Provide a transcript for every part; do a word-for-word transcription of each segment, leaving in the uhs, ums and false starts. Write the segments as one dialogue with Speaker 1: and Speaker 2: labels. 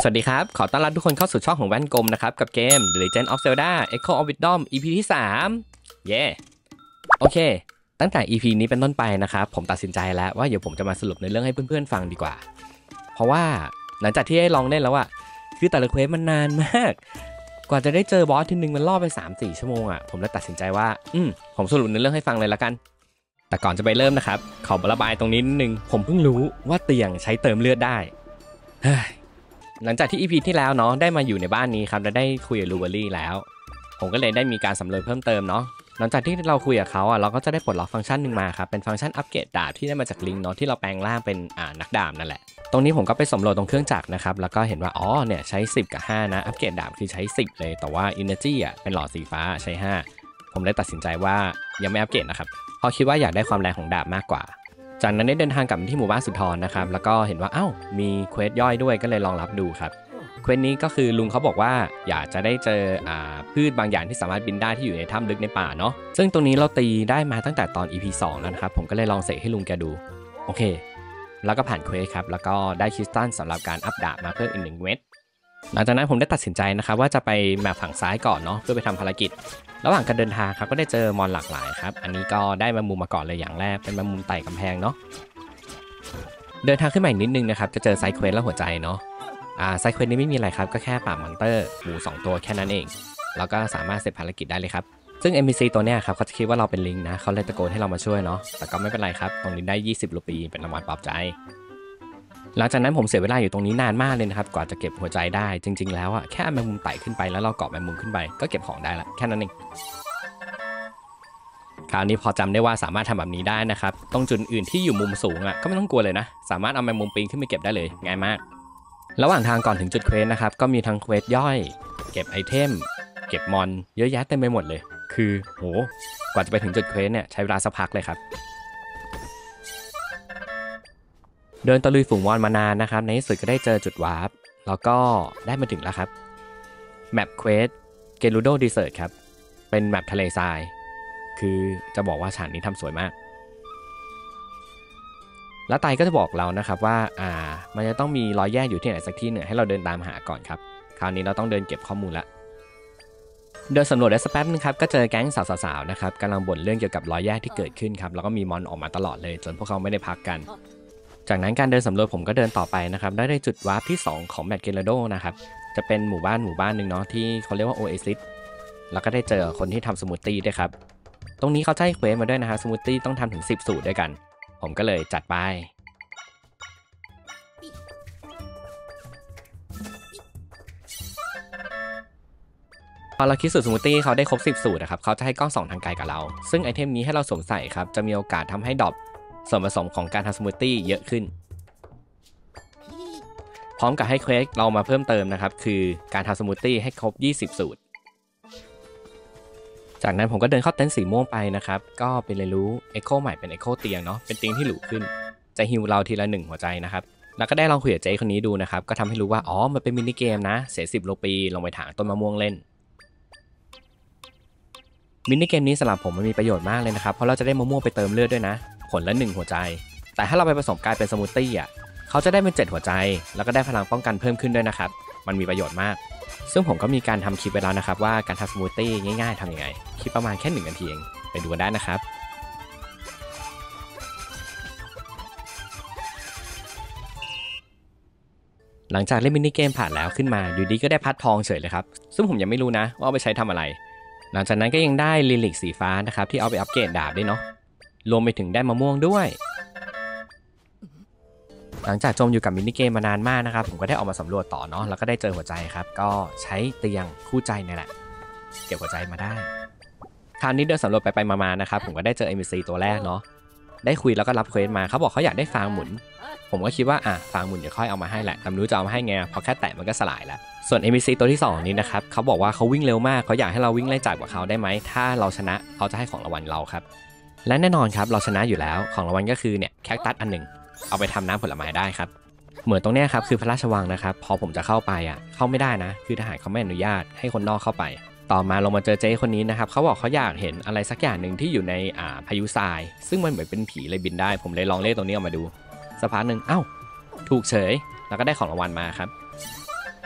Speaker 1: สวัสดีครับขอต้อนรับทุกคนเข้าสู่ช่องของแว่นกลมนะครับกับเกม The Legend of Zelda Echo of Wisdom อี พี ที่สามเย้โอเคตั้งแต่ อี พี นี้เป็นต้นไปนะครับผมตัดสินใจแล้วว่าเดี๋ยวผมจะมาสรุปในเรื่องให้เพื่อนๆฟังดีกว่าเพราะว่าหลังจากที่ได้ลองเล่นแล้วอะคือแต่ละเควสมันนานมากกว่าจะได้เจอบอสทีนึงมันล่อไป สามถึงสี่ ชั่วโมงอะผมเลยตัดสินใจว่าอืมผมสรุปในเรื่องให้ฟังเลยละกันแต่ก่อนจะไปเริ่มนะครับขอระบายตรงนี้นิดนึงผมเพิ่งรู้ว่าเตียงใช้เติมเลือดได้หลังจากที่ อี พี ที่แล้วเนาะได้มาอยู่ในบ้านนี้ครับและได้คุยกับลูเบอรี่แล้วผมก็เลยได้มีการสำรวจเพิ่มเติมเนาะหลังจากที่เราคุยกับเขาอ่ะเราก็จะได้ปลดล็อกฟังก์ชันหนึ่งมาครับเป็นฟังก์ชันอัปเกรดดาบที่ได้มาจากลิงเนาะที่เราแปลงร่างเป็นอ่านักดาบนั่นแหละตรงนี้ผมก็ไปสำรวจตรงเครื่องจักรนะครับแล้วก็เห็นว่าอ๋อเนี่ยใช้สิบกับห้านะอัปเกรดดาบคือใช้สิบเลยแต่ว่า Energy อ่ะเป็นหลอดสีฟ้าใช้ห้าผมเลยตัดสินใจว่ายังไม่อัปเกรดนะครับเพราะคิดว่าอยากได้ความแรงของดาบมากกว่าจากนั้นได้เดินทางกลับที่หมู่บ้านสุนทรนะครับแล้วก็เห็นว่าเอ้ามีเควสย่อยด้วยก็เลยลองรับดูครับเควสนี้ก็คือลุงเขาบอกว่าอยากจะได้เจออ่าพืชบางอย่างที่สามารถบินได้ที่อยู่ในถ้ำลึกในป่าเนาะซึ่งตรงนี้เราตีได้มาตั้งแต่ตอน อี พี สองแล้วนะครับผมก็เลยลองเสกให้ลุงแกดูโอเคแล้วก็ผ่านเควสครับแล้วก็ได้คริสตัลสำหรับการอัปดาบมาเพิ่มอีกหนึ่งเม็ดหลังจากนั้นผมได้ตัดสินใจนะครับว่าจะไปแมปฝั่งซ้ายก่อนเนาะเพื่อไปทำภารกิจระหว่างการเดินทางครับก็ได้เจอมอนหลากหลายครับอันนี้ก็ได้แมงมุมมาก่อนเลยอย่างแรกเป็นแมงมุมไต่กำแพงเนาะเดินทางขึ้นมาอีกนิดนึงนะครับจะเจอไซด์เควสและหัวใจเนาะอ่าไซด์เควสนี้ไม่มีอะไรครับก็แค่ปราบมอนเตอร์หมูสองตัวแค่นั้นเองแล้วก็สามารถเสร็จภารกิจได้เลยครับซึ่ง เอ็น พี ซี ตัวเนี้ยครับเขาจะคิดว่าเราเป็นลิงนะเขาเลยตะโกนให้เรามาช่วยเนาะแต่ก็ไม่เป็นไรครับตรงนี้ได้ยี่สิบรูปีเป็นรางวัลปลอบใจหลังจากนั้นผมเสียเวลาอยู่ตรงนี้นานมากเลยนะครับกว่าจะเก็บหัวใจได้จริงๆแล้วอะแค่แมงมุมไต่ขึ้นไปแล้วเราเกาะแมงมุมขึ้นไปก็เก็บของได้ละแค่นั้นเองคราวนี้พอจำได้ว่าสามารถทำแบบนี้ได้นะครับตรงจุดอื่นที่อยู่มุมสูงอะก็ไม่ต้องกลัวเลยนะสามารถเอาแมงมุมปีนขึ้นไปเก็บได้เลยง่ายมากระหว่างทางก่อนถึงจุดเควสนะครับก็มีทั้งเควสย่อยเก็บไอเทมเก็บมอนเยอะแยะเต็มไปหมดเลยคือโหกว่าจะไปถึงจุดเควสเนี่ยใช้เวลาสักพักเลยครับเดินตะลุยฝูงมอนมานานนะครับในที่สุดก็ได้เจอจุดวาร์ปแล้วก็ได้มาถึงแล้วครับแมปเควสเกลูโดดีเซิร์ตครับเป็นแมปทะเลทรายคือจะบอกว่าฉากนี้ทำสวยมากแล้วไตก็จะบอกเรานะครับว่าอ่ามันจะต้องมีรอยแยกอยู่ที่ไหนสักที่หนึ่งให้เราเดินตามหาก่อนครับคราวนี้เราต้องเดินเก็บข้อมูลละเดินสำรวจได้สักแป๊บนึงครับก็เจอแก๊งสาวๆนะครับกำลังบ่นเรื่องเกี่ยวกับรอยแยกที่เกิดขึ้นครับแล้วก็มีมอนออกมาตลอดเลยจนพวกเขาไม่ได้พักกันจากนั้นการเดินสำรวจผมก็เดินต่อไปนะครับได้ในจุดวาร์ปที่สองของแมตเกลโดนะครับจะเป็นหมู่บ้านหมู่บ้านหนึ่งเนาะที่เขาเรียกว่าโอเอซิสแล้วก็ได้เจอคนที่ทำสมูทตี้ด้วยครับตรงนี้เขาให้เควสมาด้วยนะครับสมูทตี้ต้องทำถึงสิบสูตรด้วยกันผมก็เลยจัดไปพอเราคิดสูตรสมูทตี้เขาได้ครบสิบสูตรนะครับเขาจะให้กล้องส่องทางไกลกับเราซึ่งไอเทมนี้ให้เราสวมใส่ครับจะมีโอกาสทำให้ดรอปส่วนผสมของการทำสมูทตี้เยอะขึ้นพร้อมกับให้เควสเรามาเพิ่มเติมนะครับคือการทำสมูทตี้ให้ครบยี่สิบสูตรจากนั้นผมก็เดินเข้าเต็นท์สีม่วงไปนะครับก็เป็นเรียนรู้ Echo ใหม่เป็น Echo เตียงเนาะเป็นเตียงที่หรูขึ้นจะฮิวเราทีละหนึ่งหัวใจนะครับแล้วก็ได้ลองคุยกับเจ๊คนนี้ดูนะครับก็ทำให้รู้ว่าอ๋อมันเป็นมินิเกมนะเสียสิบรูปีลงไปถางต้นมะม่วงเล่นมินิเกมนี้สำหรับผมมันมีประโยชน์มากเลยนะครับเพราะเราจะได้มะม่วงไปเติมเลือดด้วยนะผลละหนึ่งหัวใจแต่ถ้าเราไปผสมกลายเป็นสมูทตี้อ่ะเขาจะได้เป็นเจ็ดหัวใจแล้วก็ได้พลังป้องกันเพิ่มขึ้นด้วยนะครับมันมีประโยชน์มากซึ่งผมก็มีการทำคลิปไปแล้วนะครับว่าการทำสมูทตี้ง่ายๆทำยังไงคลิปประมาณแค่หนึ่งนาทีเองไปดูกันได้นะครับหลังจากเล่นมินิเกมผ่านแล้วขึ้นมาอยู่ดีก็ได้พัดทองเฉยเลยครับซึ่งผมยังไม่รู้นะว่าเอาไปใช้ทำอะไรหลังจากนั้นก็ยังได้ลิลิกสีฟ้านะครับที่เอาไปอัปเกรดดาบด้วยเนาะรวมไปถึงได้มะม่วงด้วยหลังจากจมอยู่กับมินิเกมมานานมากนะครับผมก็ได้ออกมาสำรวจต่อเนาะแล้วก็ได้เจอหัวใจครับก็ใช้เตียงคู่ใจนี่แหละเก็บหัวใจมาได้คราวนี้เดินสำรวจไปไปมาๆนะครับผมก็ได้เจอ เอ็น พี ซี ตัวแรกเนาะได้คุยแล้วก็รับเควสมาเขาบอกเขาอยากได้ฟางหมุนผมก็คิดว่าอ่ะฟางหมุนเดี๋ยวค่อยเอามาให้แหละแต่ไม่รู้จะเอามาให้ไงพอแค่แตะมันก็สลายแล้วส่วน เอ็น พี ซี ตัวที่สองนี้นะครับเขาบอกว่าเขาวิ่งเร็วมากเขาอยากให้เราวิ่งไล่จับกับเขาได้ไหมถ้าเราชนะเขาจะให้ของรางวัลเราครับและแน่นอนครับเราชนะอยู่แล้วของรางวัลก็คือเนี่ยแคคตัสอันหนึ่งเอาไปทำน้ำผลไม้ได้ครับเหมือนตรงนี้ครับคือพระราชวังนะครับพอผมจะเข้าไปอ่ะเข้าไม่ได้นะคือทหารเขาไม่อนุญาตให้คนนอกเข้าไปต่อมาลงมาเจอเจ๊คนนี้นะครับเขาบอกเขาอยากเห็นอะไรสักอย่างหนึ่งที่อยู่ในอ่าพายุทรายซึ่งมันเหมือนเป็นผีเลยบินได้ผมเลยลองเล่นตรงนี้ออกมาดูสักพักหนึ่งเอ้าถูกเฉยแล้วก็ได้ของรางวัลมาครับ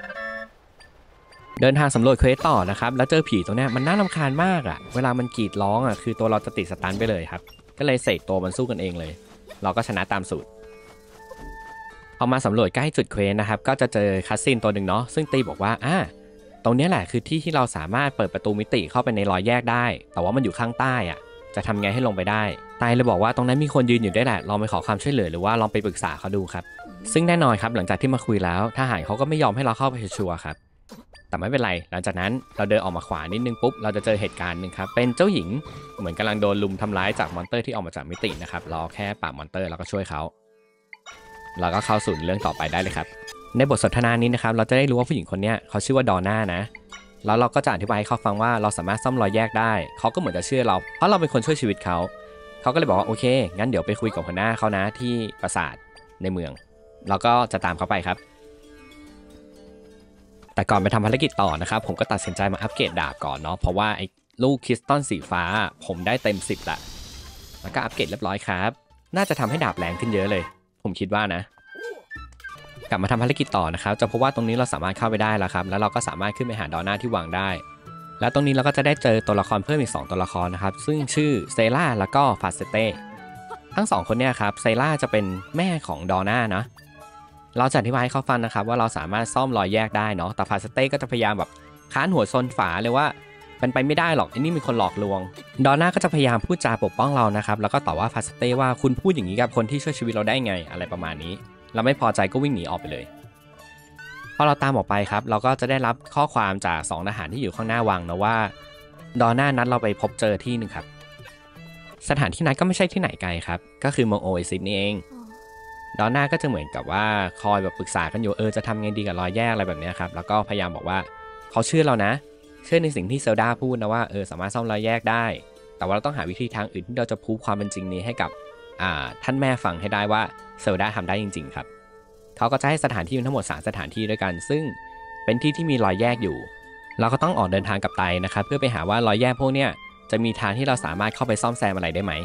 Speaker 1: เดินทางสำรวจเควสต่อนะครับแล้วเจอผีตรงนี้มันน่ารำคาญมากอ่ะเวลามันกรีดร้องอ่ะคือตัวเราจะติดสตันไปเลยครับก็เลยเสกตัวมันสู้กันเองเลยเราก็ชนะตามสูตรพอมาสำรวจใกล้จุดเควสนะครับก็จะเจอคัสซินตัวหนึ่งเนาะซึ่งตีบอกว่าอ่าตรงนี้แหละคือที่ที่เราสามารถเปิดประตูมิติเข้าไปในรอยแยกได้แต่ว่ามันอยู่ข้างใต้อ่ะจะทำไงให้ลงไปได้ไตเลยบอกว่าตรงนั้นมีคนยืนอยู่ได้แหละลองไปขอความช่วยเหลือหรือว่าลองไปปรึกษาเขาดูครับซึ่งแน่นอนครับหลังจากที่มาคุยแล้วทหารเขาก็ไม่ยอมให้เราเข้าไปชัวร์ครับแต่ไม่เป็นไรหลังจากนั้นเราเดินออกมาขวานิดนึงปุ๊บเราจะเจอเหตุการณ์หนึ่งครับเป็นเจ้าหญิงเหมือนกำลังโดนลุมทำร้ายจากมอนเตอร์ที่ออกมาจากมิตินะครับเราแค่ปราบมอนเตอร์แล้วก็ช่วยเขาเราก็เข้าสู่เรื่องต่อไปได้เลยครับในบทสนทนานี้นะครับเราจะได้รู้ว่าผู้หญิงคนนี้เขาชื่อว่าดอน่านะแล้วเราก็จะอธิบายให้เขาฟังว่าเราสามารถซ่อมรอยแยกได้เขาก็เหมือนจะเชื่อเราเพราะเราเป็นคนช่วยชีวิตเขาเขาก็เลยบอกว่าโอเคงั้นเดี๋ยวไปคุยกับหัวหน้าเขานะที่ปราสาทในเมืองเราก็จะตามเขาไปครับแต่ก่อนไปทำภารกิจต่อนะครับผมก็ตัดสินใจมาอัปเกรดดาบก่อนเนาะเพราะว่าไอ้ลูกคริสตัลสีฟ้าผมได้เต็มสิบละแล้วก็อัปเกรดเรียบร้อยครับน่าจะทำให้ดาบแรงขึ้นเยอะเลยผมคิดว่านะกลับมาทำภารกิจต่อนะครับจะพบว่าตรงนี้เราสามารถเข้าไปได้แล้วครับแล้วเราก็สามารถขึ้นไปหาดอน่าที่วางได้แล้วตรงนี้เราก็จะได้เจอตัวละครเพิ่มอีกสองตัวละครนะครับซึ่งชื่อเซล่าแล้วก็ฟาสเต้ทั้งสองคนเนี่ยครับเซล่าจะเป็นแม่ของดอน่านะเราจะอธิบายให้เขาฟังนะครับว่าเราสามารถซ่อมรอยแยกได้เนาะแต่ฟาสเต้ก็จะพยายามแบบค้านหัวซนฝาเลยว่าเป็นไปไม่ได้หรอกไอ้นี่มีคนหลอกลวงดอน่าก็จะพยายามพูดจาปกป้องเรานะครับแล้วก็ต่อว่าฟาสเต้ว่าคุณพูดอย่างนี้กับคนที่ช่วยชีวิตเราได้ไงอะไรประมาณนี้เราไม่พอใจก็วิ่งหนีออกไปเลยพอเราตามออกไปครับเราก็จะได้รับข้อความจากสองทหารที่อยู่ข้างหน้าวังนะว่าดอน่านัดเราไปพบเจอที่หนึ่งครับสถานที่นั้นก็ไม่ใช่ที่ไหนไกลครับก็คือเมืองโอเอซิสนี่เองดอน่าก็จะเหมือนกับว่าคอยแบบปรึกษากันอยู่เออจะทำไงดีกับรอยแยกอะไรแบบนี้ครับแล้วก็พยายามบอกว่าเขาเชื่อเรานะเชื่อในสิ่งที่เซลดาพูดนะว่าเออสามารถซ่อมรอยแยกได้แต่ว่าเราต้องหาวิธีทางอื่นที่เราจะพูดความเป็นจริงนี้ให้กับอ่าท่านแม่ฟังให้ได้ว่าเซลดาทำได้จริงๆครับเขาก็จะให้สถานที่ทั้งหมดสามสถานที่ด้วยกันซึ่งเป็นที่ที่มีรอยแยกอยู่เราก็ต้องออกเดินทางกับไตนะครับเพื่อไปหาว่ารอยแยกพวกเนี้ยจะมีทางที่เราสามารถเข้าไปซ่อมแซมอะไรได้ไหม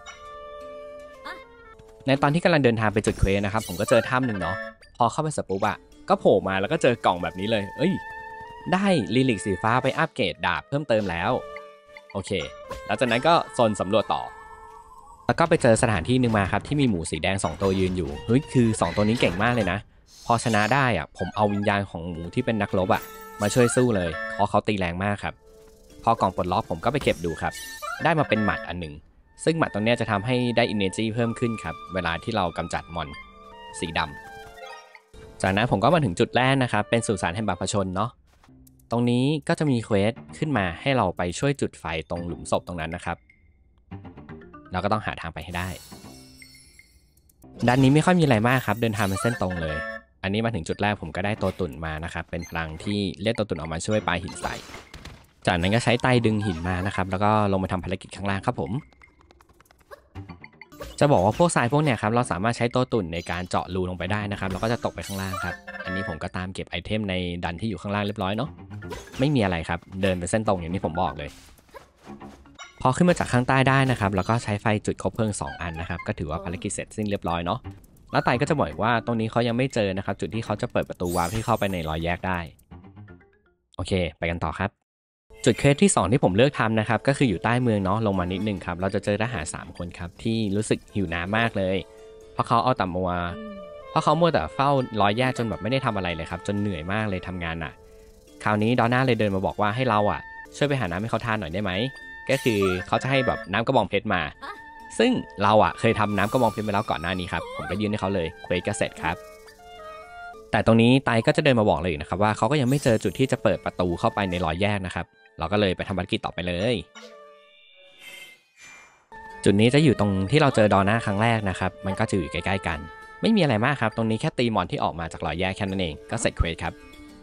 Speaker 1: ในตอนที่กำลังเดินทางไปจุดเควสนะครับผมก็เจอถ้ำหนึ่งเนาะพอเข้าไปสปุ๊บอะก็โผล่มาแล้วก็เจอกล่องแบบนี้เลยเอ้ยได้ลิลิกสีฟ้าไปอัปเกรดดาบเพิ่มเติมแล้วโอเคหลังจากนั้นก็โซนสำรวจต่อแล้วก็ไปเจอสถานที่หนึ่งมาครับที่มีหมูสีแดงสองตัวยืนอยู่เฮ้ยคือสองตัวนี้เก่งมากเลยนะพอชนะได้อะผมเอาวิญญาณของหมูที่เป็นนักรบอะมาช่วยสู้เลยเพราะเขาตีแรงมากครับพอกล่องปลดล็อกผมก็ไปเก็บดูครับได้มาเป็นหมัดอันหนึ่งซึ่งหมัดตรงนี้จะทำให้ได้ energy เพิ่มขึ้นครับเวลาที่เรากำจัดมอนสีดำจากนั้นผมก็มาถึงจุดแรกนะครับเป็นสุสานแห่งบาปชนเนาะตรงนี้ก็จะมีเควสขึ้นมาให้เราไปช่วยจุดไฟตรงหลุมศพตรงนั้นนะครับเราก็ต้องหาทางไปให้ได้ด้านนี้ไม่ค่อยมีอะไรมากครับเดินทางเป็นเส้นตรงเลยอันนี้มาถึงจุดแรกผมก็ได้ตัวตุ่นมานะครับเป็นพลังที่เรียกตัวตุ่นออกมาช่วยปาหินใส่จากนั้นก็ใช้ไตดึงหินมานะครับแล้วก็ลงมาทำภารกิจข้างล่างครับผมจะบอกว่าพวกทรายพวกเนี้ยครับเราสามารถใช้ตัวตุ่นในการเจาะรูลงไปได้นะครับแล้วก็จะตกไปข้างล่างครับอันนี้ผมก็ตามเก็บไอเทมในดันที่อยู่ข้างล่างเรียบร้อยเนาะไม่มีอะไรครับเดินเป็นเส้นตรงอย่างที่ผมบอกเลยพอขึ้นมาจากข้างใต้ได้นะครับแล้วก็ใช้ไฟจุดคบเพลิงสองอันนะครับก็ถือว่าภารกิจเสร็จสิ้นเรียบร้อยเนาะแล้วไตก็จะบอกว่าตรงนี้เขายังไม่เจอนะครับจุดที่เขาจะเปิดประตูวาร์ปที่เข้าไปในรอยแยกได้โอเคไปกันต่อครับจุดเควสที่สองที่ผมเลือกทำนะครับก็คืออยู่ใต้เมืองเนาะลงมานิดนึงครับเราจะเจอทหารสามคนครับที่รู้สึกหิวน้ำมากเลยเพราะเขาเอาแต่มัวเพราะเขามัวแต่เฝ้ารอยแยกจนแบบไม่ได้ทำอะไรเลยครับจนเหนื่อยมากเลยทำงานอ่ะคราวนี้ดอน่าเลยเดินมาบอกว่าให้เราอ่ะช่วยไปหาน้ำให้เขาทานหน่อยได้ไหมก็คือเขาจะให้แบบน้ำกระบองเพชรมาซึ่งเราอ่ะเคยทำน้ำกระบองเพชรไปแล้วก่อนหน้านี้ครับผมก็ยื่นให้เขาเลยเควสก็เสร็จครับแต่ตรงนี้ไตก็จะเดินมาบอกเลยนะครับว่าเขาก็ยังไม่เจอจุดที่จะเปิดประตูเข้าไปในรอยแยกนะครับเราก็เลยไปทำภารกิจต่อไปเลยจุดนี้จะอยู่ตรงที่เราเจอดอน่าครั้งแรกนะครับมันก็จะอยู่ใกล้ๆกันไม่มีอะไรมากครับตรงนี้แค่ตีมอนที่ออกมาจากรอยแยกแค่นั้นเองก็เสร็จเควสครับ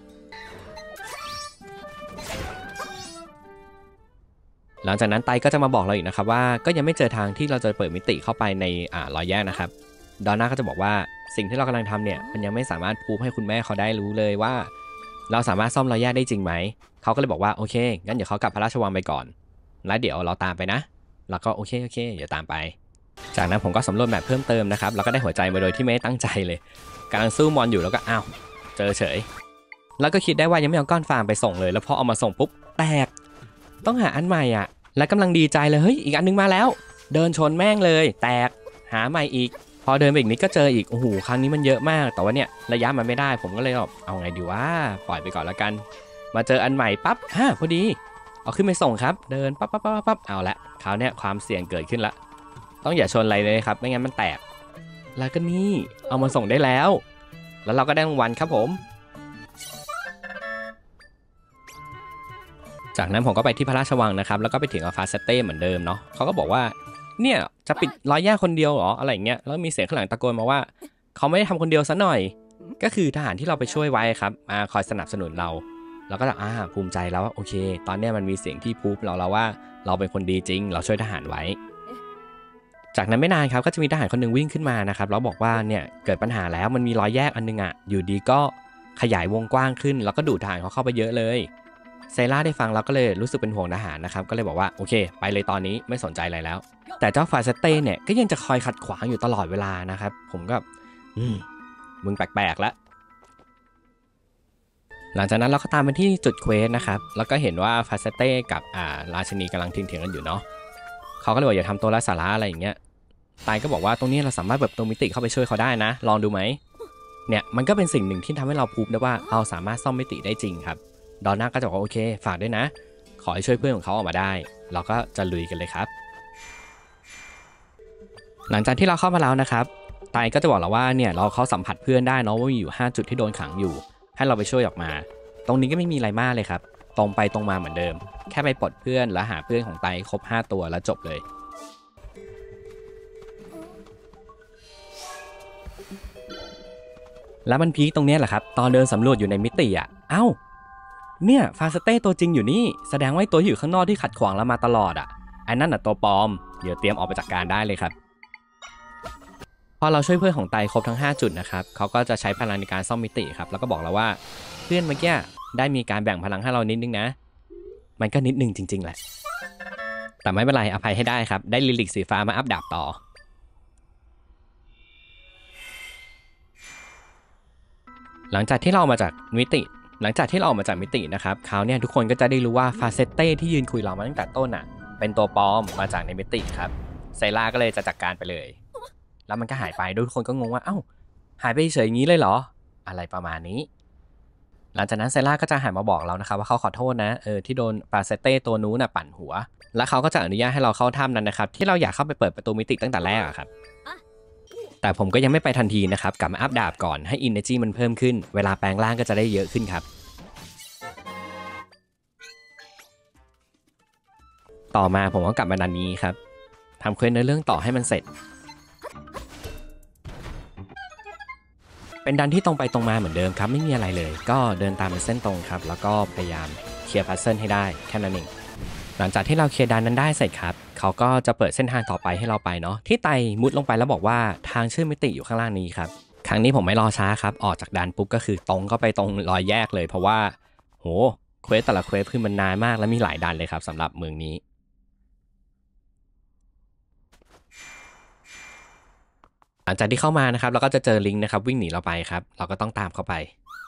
Speaker 1: หลังจากนั้นไตก็จะมาบอกเราอีกนะครับว่าก็ยังไม่เจอทางที่เราจะเปิดมิติเข้าไปในอ่ารอยแยกนะครับดอน่าก็จะบอกว่าสิ่งที่เรากำลังทำเนี่ยมันยังไม่สามารถพูดให้คุณแม่เขาได้รู้เลยว่าเราสามารถซ่อมรอยแยกได้จริงไหมเขาก็เลยบอกว่าโอเคงั้นเดี๋ยวเขากลับพระราชวังไปก่อนแล้วเดี๋ยวเราตามไปนะแล้วก็โอเคโอเคเดี๋ยวตามไปจากนั้นผมก็สำรวจแมปเพิ่มเติมนะครับแล้วก็ได้หัวใจมาโดยที่ไม่ตั้งใจเลยกำลังสู้มอนอยู่แล้วก็อ้าวเจอเฉยแล้วก็คิดได้ว่ายังไม่เอาก้อนฟางไปส่งเลยแล้วพอเอามาส่งปุ๊บแตกต้องหาอันใหม่อ่ะและกำลังดีใจเลยเฮ้ยอีกอันนึงมาแล้วเดินชนแม่งเลยแตกหาใหม่อีกพอเดินไปอีกนิดก็เจออีกโอ้โหครั้งนี้มันเยอะมากแต่ว่าเนี่ยระยะมันไม่ได้ผมก็เลยแบบเอาไงดีวะปล่อยไปก่อนแล้วกันมาเจออันใหม่ปั๊บฮะพอดีเอาขึ้นไปส่งครับเดินปั๊บปั๊บปั๊บปั๊บเอาละคราวนี้ความเสี่ยงเกิดขึ้นละต้องอย่าชนอะไรเลยครับไม่งั้นมันแตกแล้วก็นี่เอามาส่งได้แล้วแล้วเราก็ได้รางวัลครับผมจากนั้นผมก็ไปที่พระราชวังนะครับแล้วก็ไปถึงอัลฟาเซเต้เหมือนเดิมเนาะเขาก็บอกว่าเนี่ยจะปิดรอยแยกคนเดียวหรออะไรเงี้ยแล้วมีเสียงข้างหลังตะโกนมาว่าเขาไม่ได้ทำคนเดียวซะหน่อยก็คือทหารที่เราไปช่วยไว้ครับมาคอยสนับสนุนเราเราก็อ่าภูมิใจแล้วว่าโอเคตอนนี้มันมีเสียงที่พูดเราแล้วว่าเราเป็นคนดีจริงเราช่วยทหารไว้จากนั้นไม่นานครับก็จะมีทหารคนหนึ่งวิ่งขึ้นมานะครับแล้วบอกว่าเนี่ยเกิดปัญหาแล้วมันมีรอยแยกอันนึงอ่ะอยู่ดีก็ขยายวงกว้างขึ้นแล้วก็ดูดทหารเขาเข้าไปเยอะเลยเซล่าได้ฟังเราก็เลยรู้สึกเป็นห่วงทหารนะครับก็เลยบอกว่าโอเคไปเลยตอนนี้ไม่สนใจอะไรแล้วแต่เจ้าฟาเซเต้เนี่ยก็ยังจะคอยขัดขวางอยู่ตลอดเวลานะครับผมก็อืมมึงแปลกๆแล้วหลังจากนั้นเราก็ตามไปที่จุดเควสนะครับแล้วก็เห็นว่าฟาเซเต้กับอ่าราชินีกำลังเถียงกันอยู่เนาะเขาก็เลยบอกอย่าทำตัวไร้สาระอะไรอย่างเงี้ยตายก็บอกว่าตรงนี้เราสามารถแบบตัวมิติเข้าไปช่วยเขาได้นะลองดูไหมเนี่ยมันก็เป็นสิ่งหนึ่งที่ทำให้เราพูดได้ว่าเราสามารถซ่อมมิติได้จริงครับดอนน่าก็จะบอกโอเคฝากด้วยนะขอให้ช่วยเพื่อนของเขาออกมาได้เราก็จะลุยกันเลยครับหลังจากที่เราเข้ามาแล้วนะครับไตก็จะบอกเราว่าเนี่ยเราเขาสัมผัสเพื่อนได้เนาะว่ามีอยู่ห้าจุดที่โดนขังอยู่ให้เราไปช่วยออกมาตรงนี้ก็ไม่มีอะไรมากเลยครับตรงไปตรงมาเหมือนเดิมแค่ไปปลดเพื่อนแล้วหาเพื่อนของไตครบห้าตัวแล้วจบเลยแล้วมันพีคตรงนี้แหละครับตอนเดินสำรวจอยู่ในมิติอ่ะเอ้าเนี่ยฟาสเต้ตัวจริงอยู่นี่แสดงว่าตัวอยู่ข้างนอกที่ขัดขวางเรามาตลอดอ่ะไอ้นั่นน่ะตัวปลอมเดี๋ยวเตรียมออกไปจัดการได้เลยครับพอเราช่วยเพื่อนของไตครบทั้งห้าจุดนะครับเขาก็จะใช้พลังในการซ่อมมิติครับแล้วก็บอกเราว่าเพื่อนเมื่อกี้ได้มีการแบ่งพลังให้เรานิดนึงนะมันก็นิดนึงจริงๆแหละแต่ไม่เป็นไรอภัยให้ได้ครับได้ลิลิกสีฟ้ามาอัพดาบต่อหลังจากที่เรามาจากมิติหลังจากที่เราออกมาจากมิตินะครับคราวนี้ทุกคนก็จะได้รู้ว่าฟาเซเต้ที่ยืนคุยเรามาตั้งแต่ต้นอ่ะเป็นตัวปลอมมาจากในมิติครับไซล่าก็เลยจะจัดการไปเลยแล้วมันก็หายไปด้วยทุกคนก็งงว่าเอ้าหายไปเฉยอย่างนี้เลยเหรออะไรประมาณนี้หลังจากนั้นไซล่าก็จะหันมาบอกเรานะครับว่าเขาขอโทษนะเออที่โดนฟาเซเต้ตัวนู้นน่ะปั่นหัวแล้วเขาก็จะอนุญาตให้เราเข้าถ้ำนั้นนะครับที่เราอยากเข้าไปเปิดประตูมิติตั้งแต่แรกอะครับแต่ผมก็ยังไม่ไปทันทีนะครับกลับมาอัพดาบก่อนให้ Energy มันเพิ่มขึ้นเวลาแปลงร่างก็จะได้เยอะขึ้นครับต่อมาผมก็กลับมาดันนี้ครับทำเควสในเรื่องต่อให้มันเสร็จเป็นดันที่ตรงไปตรงมาเหมือนเดิมครับไม่มีอะไรเลยก็เดินตามเป็นเส้นตรงครับแล้วก็พยายามเคลียร์พัซเซิลให้ได้แค่นั้นเองหลังจากที่เราเคลียร์ดันนั้นได้เสร็จครับเขาก็จะเปิดเส้นทางต่อไปให้เราไปเนาะที่ไตมุดลงไปแล้วบอกว่าทางเชื่อมมิติอยู่ข้างล่างนี้ครับครั้งนี้ผมไม่รอช้าครับออกจากดันปุ๊บก็คือตรงเข้าไปตรงรอยแยกเลยเพราะว่าโหเควสแต่ละเควสคือมันนานมากและมีหลายดันเลยครับสำหรับเมืองนี้หลังจากที่เข้ามานะครับเราก็จะเจอลิงก์นะครับวิ่งหนีเราไปครับเราก็ต้องตามเข้าไป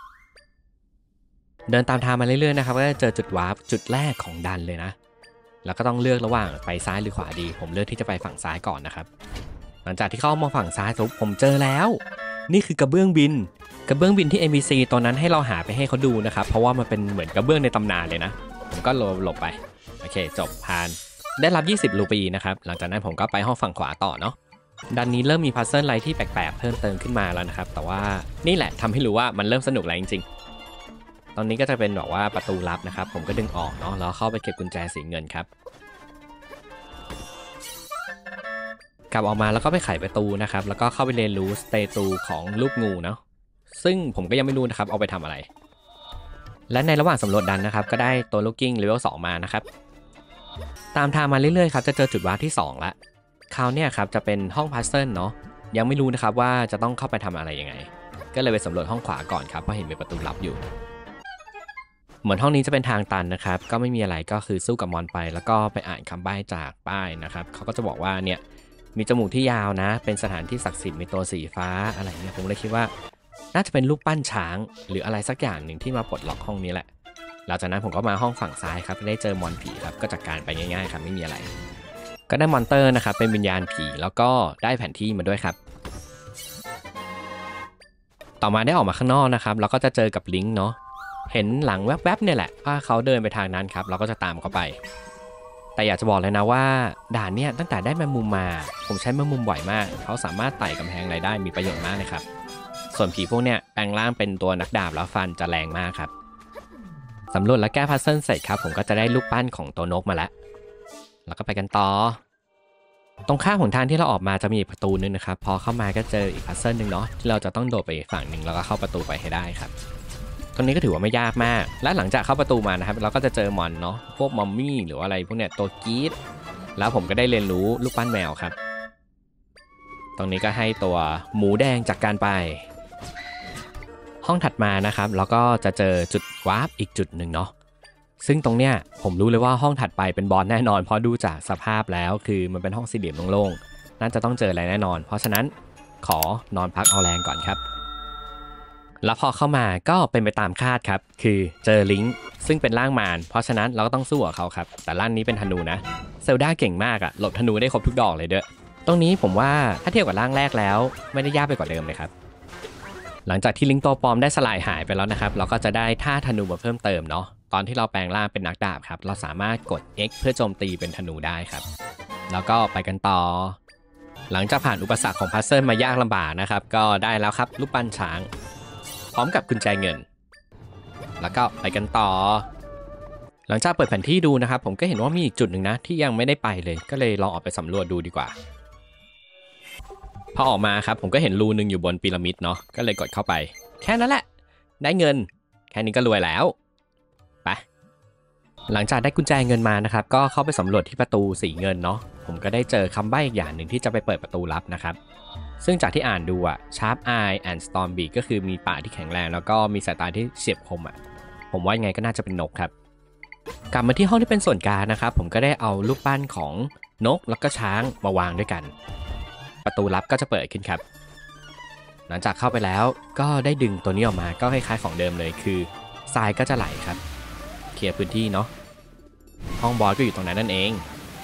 Speaker 1: เดินตามทางมาเรื่อยๆนะครับก็จะเจอจุดวาร์ปจุดแรกของดันเลยนะแล้วก็ต้องเลือกระหว่างไปซ้ายหรือขวาดีผมเลือกที่จะไปฝั่งซ้ายก่อนนะครับหลังจากที่เข้ามาฝั่งซ้ายปุ๊บผมเจอแล้วนี่คือกระเบื้องบินกระเบื้องบินที่ เอ็น พี ซี ตอนนั้นให้เราหาไปให้เขาดูนะครับเพราะว่ามันเป็นเหมือนกระเบื้องในตำนานเลยนะผมก็หลบไปโอเคจบผ่านได้รับยี่สิบรูปีนะครับหลังจากนั้นผมก็ไปห้องฝั่งขวาต่อเนาะดันนี้เริ่มมีพัซเซิลอะไรที่แปลกๆเพิ่มเติมขึ้นมาแล้วนะครับแต่ว่านี่แหละทำให้รู้ว่ามันเริ่มสนุกแล้วจริงๆตอนนี้ก็จะเป็นแบบว่าประตูลับนะครับผมก็ดึงออกเนาะแล้วเข้าไปเก็บกุญแจสีเงินครับกลับออกมาแล้วก็ไปไขประตูนะครับแล้วก็เข้าไปเรียนรู้สเตตูของรูปงูเนาะซึ่งผมก็ยังไม่รู้นะครับเอาไปทำอะไรและในระหว่างสำรวจดันนะครับก็ได้ตัวลูกกิ้งเลเวลสองมานะครับตามทางมาเรื่อยๆครับจะเจอจุดวาร์ปที่สองละคราวนี้ครับจะเป็นห้องพัซเซิลเนาะยังไม่รู้นะครับว่าจะต้องเข้าไปทำอะไรยังไงก็เลยไปสำรวจห้องขวาก่อนครับเพราะเห็นมีประตูลับอยู่เหมือนห้องนี้จะเป็นทางตันนะครับก็ไม่มีอะไรก็คือสู้กับมอนไปแล้วก็ไปอ่านคำใบ้จากป้ายนะครับเขาก็จะบอกว่าเนี่ยมีจมูกที่ยาวนะเป็นสถานที่ศักดิ์สิทธิ์มีตัวสีฟ้าอะไรเนี่ยผมเลยคิดว่าน่าจะเป็นรูปปั้นช้างหรืออะไรสักอย่างหนึ่งที่มาปลดล็อกห้องนี้แหละหลังจากนั้นผมก็มาห้องฝั่งซ้ายครับได้เจอมอนผีครับก็จัดการไปง่ายๆครับไม่มีอะไรก็ได้มอนเตอร์นะครับเป็นวิญญาณผีแล้วก็ได้แผนที่มาด้วยครับต่อมาได้ออกมาข้างนอกนะครับแล้วก็จะเจอกับลิงก์เนาะเห็นหลังแวบๆเนี่ยแหละว่าเขาเดินไปทางนั้นครับเราก็จะตามเขาไปแต่อยากจะบอกเลยนะว่าด่านเนี่ยตั้งแต่ได้แมงมุมมาผมใช้แมงมุมบ่อยมากเขาสามารถไต่กำแพงอะไรได้มีประโยชน์มากเลยครับส่วนผีพวกเนี้ยแปลงร่างเป็นตัวนักดาบแล้วฟันจะแรงมากครับสำรวจและแก้พัซเซิลเสร็จครับผมก็จะได้รูปปั้นของตัวนกมาแล้วแล้วก็ไปกันต่อตรงข้างของทางที่เราออกมาจะมีอีกประตูนึงนะครับพอเข้ามาก็เจออีกพัซเซิลนึงเนาะที่เราจะต้องโดดไปอีกฝั่งหนึ่งแล้วก็เข้าประตูไปให้ได้ครับตรงนี้ก็ถือว่าไม่ยากมากและหลังจากเข้าประตูมานะครับเราก็จะเจอมอนเนาะพวกมอมมี่หรืออะไรพวกเนี้ยตัวกีดแล้วผมก็ได้เรียนรู้ลูกปั้นแมวครับตรงนี้ก็ให้ตัวหมูแดงจากการไปห้องถัดมานะครับแล้วก็จะเจอจุดวาร์ปอีกจุดหนึ่งเนาะซึ่งตรงเนี้ยผมรู้เลยว่าห้องถัดไปเป็นบอสแน่นอนเพราะดูจากสภาพแล้วคือมันเป็นห้องสี่เหลี่ยมโล่งๆน่าจะต้องเจออะไรแน่นอนเพราะฉะนั้นขอนอนพักเอาแรงก่อนครับแล้วพอเข้ามาก็เป็นไปตามคาดครับคือเจอลิงก์ซึ่งเป็นร่างมารเพราะฉะนั้นเราก็ต้องสู้กับเขาครับแต่ร่างนี้เป็นธนูนะเซลดาเก่งมากอะหลบธนูได้ครบทุกดอกเลยเด้อตรงนี้ผมว่าถ้าเทียบกับร่างแรกแล้วไม่ได้ยากไปกว่าเดิมเลยครับหลังจากที่ลิงก์ตัวปลอมได้สลายหายไปแล้วนะครับเราก็จะได้ท่าธนูมาเพิ่มเติมเนาะตอนที่เราแปลงร่างเป็นนักดาบครับเราสามารถกด X เพื่อโจมตีเป็นธนูได้ครับแล้วก็ไปกันต่อหลังจากผ่านอุปสรรคของพัซเซิลมายากลำบากนะครับก็ได้แล้วครับรูปปั้นช้างพร้อมกับกุญแจเงินแล้วก็ไปกันต่อหลังจากเปิดแผนที่ดูนะครับผมก็เห็นว่ามีอีกจุดหนึ่งนะที่ยังไม่ได้ไปเลยก็เลยลองออกไปสำรวจดูดีกว่าพอออกมาครับผมก็เห็นรูนึงอยู่บนพีระมิดเนาะก็เลยกดเข้าไปแค่นั้นแหละได้เงินแค่นี้ก็รวยแล้วไปหลังจากได้กุญแจเงินมานะครับก็เข้าไปสำรวจที่ประตูสีเงินเนาะผมก็ได้เจอคำใบ้อีกอย่างหนึ่งที่จะไปเปิดประตูลับนะครับซึ่งจากที่อ่านดูอะ Sharp Eye and Storm Beak ก็คือมีปากที่แข็งแรงแล้วก็มีสายตาที่เฉียบคมอะผมว่ายังไงก็น่าจะเป็นนกครับกลับมาที่ห้องที่เป็นส่วนกลางนะครับผมก็ได้เอารูปปั้นของนกแล้วก็ช้างมาวางด้วยกันประตูลับก็จะเปิดขึ้นครับหลังจากเข้าไปแล้วก็ได้ดึงตัวนี้ออกมาก็คล้ายๆของเดิมเลยคือทรายก็จะไหลครับเคลียร์พื้นที่เนาะห้องบอสก็อยู่ตรงนั้นนั่นเอง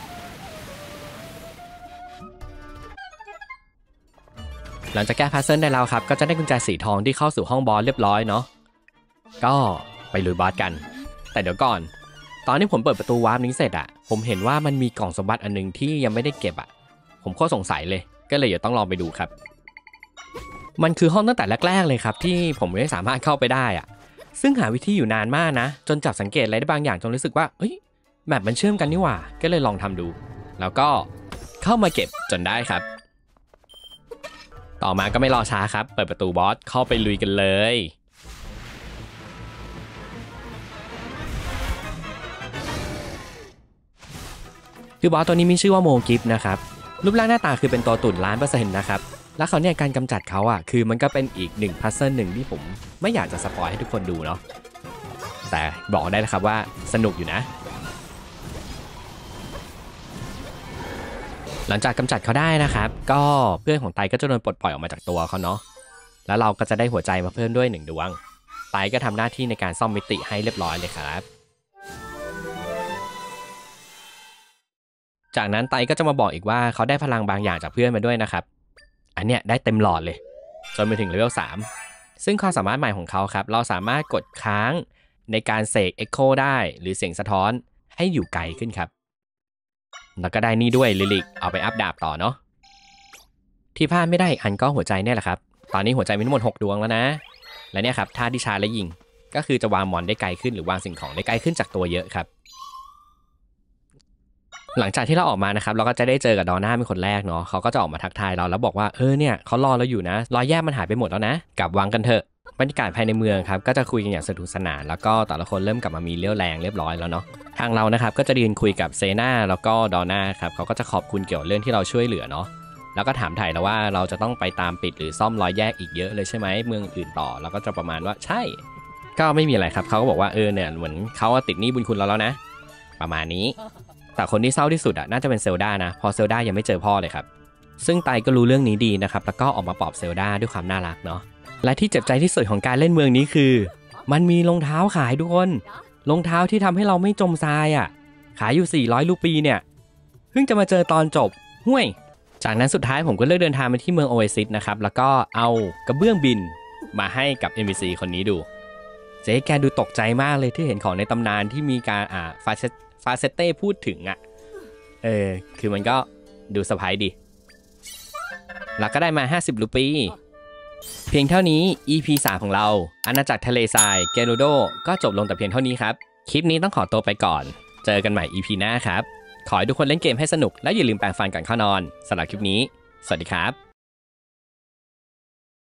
Speaker 1: หลังจากแก้พัซเซิลได้แล้วครับก็จะได้กุญแจสีทองที่เข้าสู่ห้องบอสเรียบร้อยเนาะก็ไปลุยบอสกันแต่เดี๋ยวก่อนตอนที่ผมเปิดประตูวาร์ปนี้เสร็จอะผมเห็นว่ามันมีกล่องสมบัติอันนึงที่ยังไม่ได้เก็บอะผมก็สงสัยเลยก็เลยเดี๋ยวต้องลองไปดูครับมันคือห้องตั้งแต่แรกๆเลยครับที่ผมไม่สามารถเข้าไปได้อะซึ่งหาวิธีอยู่นานมากนะจนจับสังเกตอะไรได้บางอย่างจนรู้สึกว่าเอ้ยแบบมันเชื่อมกันนี่หว่าก็เลยลองทำดูแล้วก็เข้ามาเก็บจนได้ครับต่อมาก็ไม่รอช้าครับเปิดประตูบอสเข้าไปลุยกันเลยคือบอสตัวนี้มีชื่อว่าโมกิฟนะครับรูปร่างหน้าตาคือเป็นตัวตุ่นล้านเปอร์เซ็นต์นะครับแล้วเขาเนี่ยการกำจัดเขาอ่ะคือมันก็เป็นอีกหนึ่งพัซเซิลหนึ่งที่ผมไม่อยากจะสปอยให้ทุกคนดูเนาะแต่บอกได้เลยครับว่าสนุกอยู่นะหลังจากกำจัดเขาได้นะครับก็เพื่อนของไตก็จะโดนปลดปล่อยออกมาจากตัวเขาเนาะแล้วเราก็จะได้หัวใจมาเพิ่มด้วยหนึ่งดวงไตก็ทำหน้าที่ในการซ่อมมิติให้เรียบร้อยเลยครับจากนั้นไตก็จะมาบอกอีกว่าเขาได้พลังบางอย่างจากเพื่อนมาด้วยนะครับอันเนี้ยได้เต็มหลอดเลยจนไปถึงเลเวลสามซึ่งความสามารถใหม่ของเขาครับเราสามารถกดค้างในการเสก Echo ได้หรือเสียงสะท้อนให้อยู่ไกลขึ้นครับแล้วก็ได้นี่ด้วยลิลิกเอาไปอัพดาบต่อเนาะที่พลาดไม่ได้อีกอันก็หัวใจเนี่ยแหละครับตอนนี้หัวใจมีทั้งหมดหกดวงแล้วนะและเนี่ยครับท่าที่ชาร์จและยิงก็คือจะวางมอนได้ไกลขึ้นหรือวางสิ่งของได้ไกลขึ้นจากตัวเยอะครับหลังจากที่เราออกมานะครับเราก็จะได้เจอกับดอน่าเป็นคนแรกเนาะเขาก็จะออกมาทักทายเราแล้วบอกว่าเออเนี่ยเขารอเราอยู่นะรอยแยกมันหายไปหมดแล้วนะกลับวางกันเถอะบรรยากาศภายในเมืองครับก็จะคุยกันอย่างสนุกสนานแล้วก็แต่ละคนเริ่มกลับมามีเรี่ยวแรงเรียบร้อยแล้วเนาะทางเรานะครับก็จะยืนคุยกับเซน่าแล้วก็ดอน่าครับเขาก็จะขอบคุณเกี่ยวกับเรื่องที่เราช่วยเหลือเนาะแล้วก็ถามไถ่แล้วว่าเราจะต้องไปตามปิดหรือซ่อมรอยแยกอีกเยอะเลยใช่ไหมเมืองอื่นต่อแล้วก็จะประมาณว่าใช่ก็ไม่มีอะไรครับเขาก็บอกว่าเออเนี่ยเหมือนเขาติดหนี้บุญคุณเราแล้วนะประมาณนี้แต่คนที่เศร้าที่สุดอ่ะน่าจะเป็นเซลดานะพอเซลดายังไม่เจอพ่อเลยครับซึ่งไตก็รู้เรื่องนี้ดีนะครับแล้วก็ออกมาปลอบเซลดาด้วยความน่ารักเนาะและที่เจ็บใจที่สุดของการเล่นเมืองนี้คือมันมีรองเท้าขายทุกคนรองเท้าที่ทำให้เราไม่จมทรายอ่ะขายอยู่สี่ร้อยรูปีเนี่ยเพิ่งจะมาเจอตอนจบห่วยจากนั้นสุดท้ายผมก็เลือกเดินทางไปที่เมืองโอเอซิสนะครับแล้วก็เอากระเบื้องบินมาให้กับ เอ็น พี ซี คนนี้ดูเจ๊แกดูตกใจมากเลยที่เห็นของในตำนานที่มีการอ่าฟาเซฟาเซเต้พูดถึงอ่ะเออคือมันก็ดูเซอร์ไพรส์ดีแล้วก็ได้มาห้าสิบรูปีเพียงเท่านี้ อี พี สามของเราอาณาจักรทะเลทรายเกโนโดก็จบลงแต่เพียงเท่านี้ครับคลิปนี้ต้องขอตัวไปก่อนเจอกันใหม่ อี พี หน้าครับขอให้ทุกคนเล่นเกมให้สนุกและอย่าลืมแปรงฟันก่อนเข้านอนสำหรับคลิปนี้สวัสดีครับ